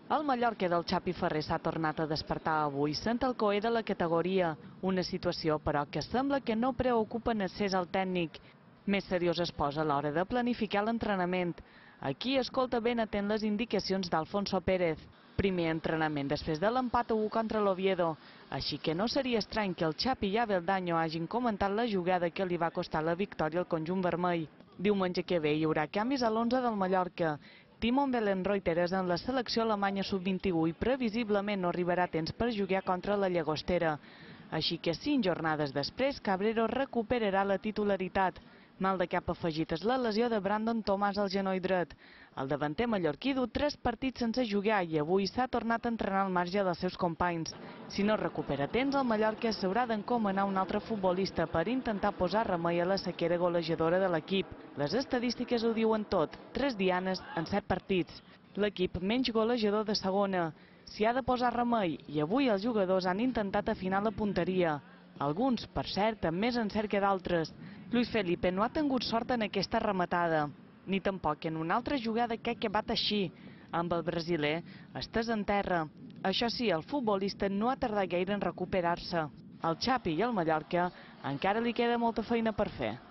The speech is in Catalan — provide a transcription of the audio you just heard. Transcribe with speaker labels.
Speaker 1: El Mallorca del Xavi Ferrer s'ha tornat a despertar avui sent el coer de la categoria, una situació però que sembla que no preocupa en excés al tècnic. Més seriós es posa a l'hora de planificar l'entrenament. Aquí escolta ben atent les indicacions d'Alfonso Pérez. Primer entrenament després de l'empat 1 contra l'Oviedo, així que no seria estrany que el Xavi i Abeldaño hagin comentat la jugada que li va costar la victòria al conjunt vermell. Diumenge que ve hi haurà canvis a l'11 del Mallorca. Timon Belenreuter és en la selecció alemanya sub-21 i previsiblement no arribarà a temps per jugar contra la Llagostera. Així que 5 jornades després, Cabrero recuperarà la titularitat. Mal de cap afegit és la lesió de Brandon Thomas al genoll dret. El davanter mallorquí du 3 partits sense jugar i avui s'ha tornat a entrenar al marge dels seus companys. Si no recupera temps, el Mallorca s'haurà d'encomanar un altre futbolista per intentar posar remei a la sequera golejadora de l'equip. Les estadístiques ho diuen tot, 3 dianes en 7 partits. L'equip menys golejador de segona. S'hi ha de posar remei i avui els jugadors han intentat afinar la punteria. Alguns, per cert, amb més encert que d'altres. Luis Felipe no ha tingut sort en aquesta rematada, ni tampoc en una altra jugada que ha acabat així, amb el brasiler estès en terra. Això sí, el futbolista no ha tardat gaire en recuperar-se. Al Xavi i al Mallorca encara li queda molta feina per fer.